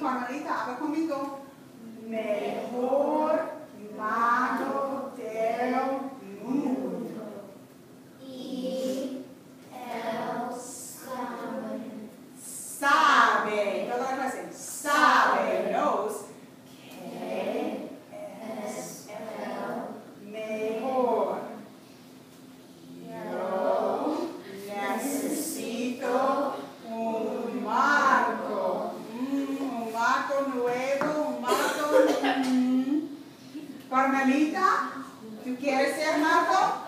Carmelita, habla conmigo. Mejor mago del mundo. Y él Sabe, toda la clase, sabe, knows, que es el mejor. Yo necesito un mago. Un mago nuevo, un mago. Carmelita, ¿tú quieres ser mago?